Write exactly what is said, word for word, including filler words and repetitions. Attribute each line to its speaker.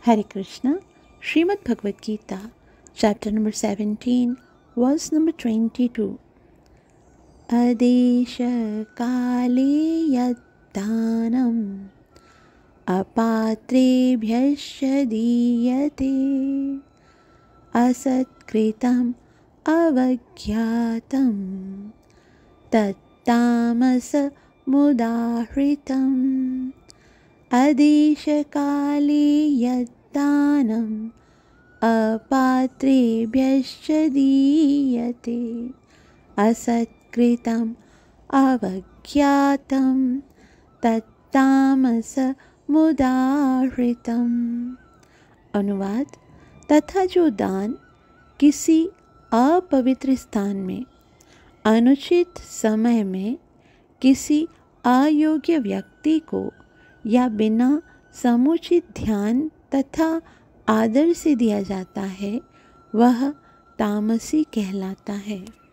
Speaker 1: Hare Krishna, Srimad Bhagavad Gita, chapter number seventeen, verse number twenty-two. Adesha kale yaddanam apatrebhyasya diyate asatkritam avagyatam tattamasa mudahritam. Adesha kale yaddanam apatrebhyasya diyate asat avagyatam tattamasa मुदाहृतम। अनुवाद। तथा जो दान किसी अपवित्र स्थान में अनुचित समय में किसी अयोग्य व्यक्ति को या बिना समुचित ध्यान तथा आदर से दिया जाता है वह तामसी कहलाता है।